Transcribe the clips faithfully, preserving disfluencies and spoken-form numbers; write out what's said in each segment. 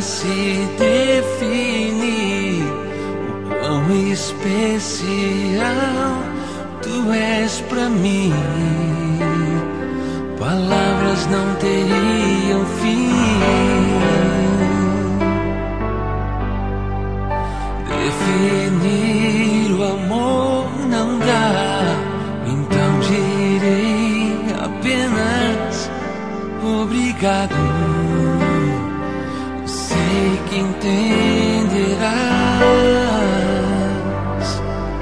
se definir o quão especial tu és pra mim. Palavras não teriam fim. Definir o amor não dá, então direi apenas obrigado. Sei que entenderás.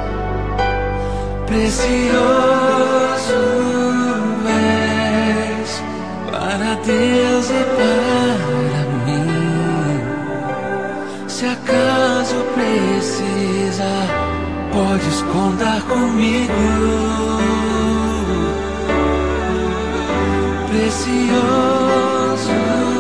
Precioso és para Deus e para mim. Se acaso precisar, podes contar comigo. Precioso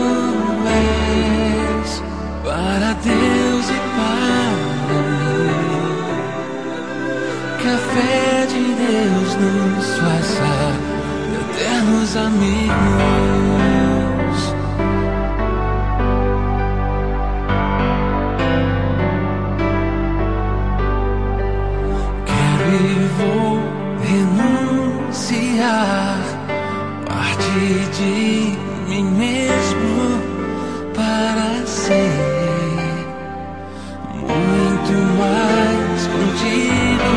és para Deus e para mim. Que a fé de Deus nos faça eternos amigos. Quero e vou renunciar parte de mim mesmo para ser muito mais contigo.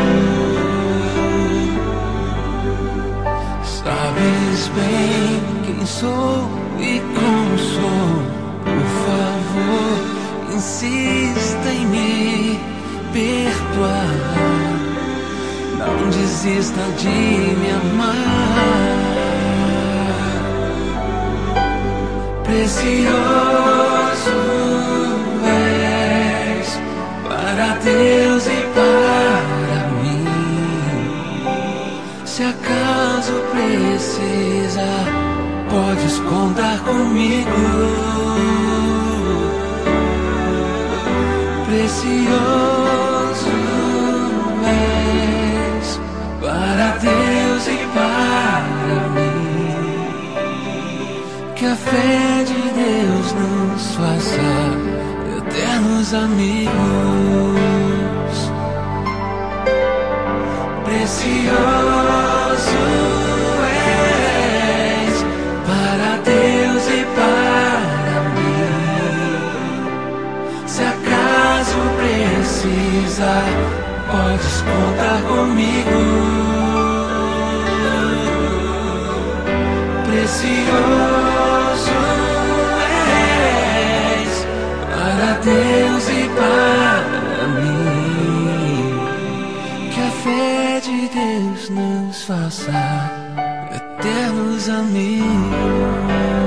Sabes bem quem sou e como sou. Por favor, insista em me perdoar. Não desista de me amar. Precioso és para Deus e para mim. Se acaso precisar, podes contar comigo. Precioso és para Deus e para mim. Que a fé de Deus nos faça eternos amigos. Precioso és para Deus e para mim. Se acaso precisar, podes contar comigo. Precioso és para Deus e para mim. Que a fé de Deus nos faça eternos amigos.